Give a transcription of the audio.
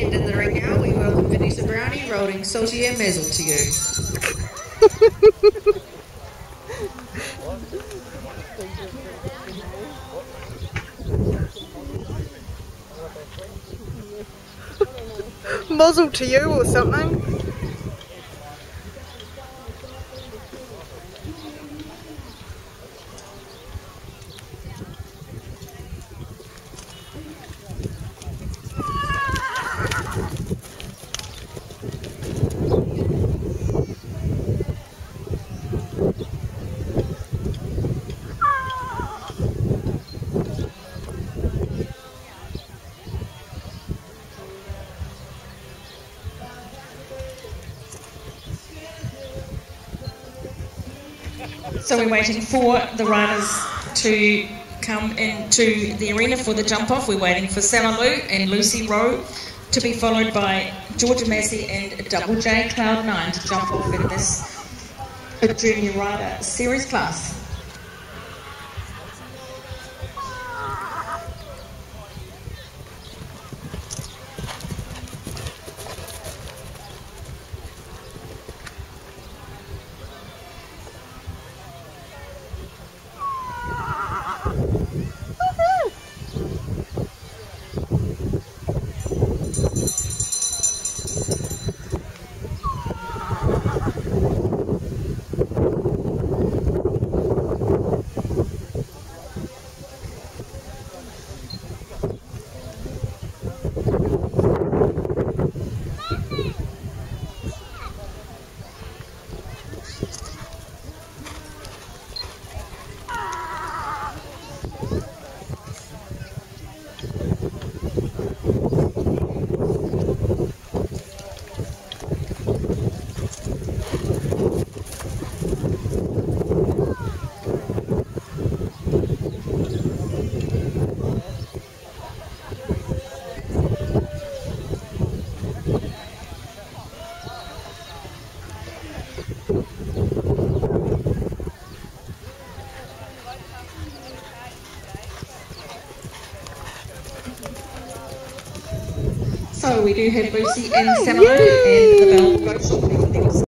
And in the ring now, we welcome Vanessa Brownie rolling Saltaire Mazel to you. Mazel to you or something. So we're waiting for the riders to come into the arena for the jump off. We're waiting for Saltaire and Lucy Rowe to be followed by Georgia Massey and Double J Cloud9 to jump off in this junior rider series class. So we do have Lucy and Saltaire, and the bell will go shortly for them.